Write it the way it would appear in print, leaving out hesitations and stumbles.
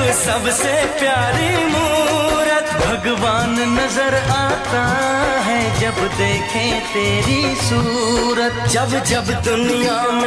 सबसे प्यारी मूरत भगवान नजर आता है जब देखें तेरी सूरत। जब जब दुनिया में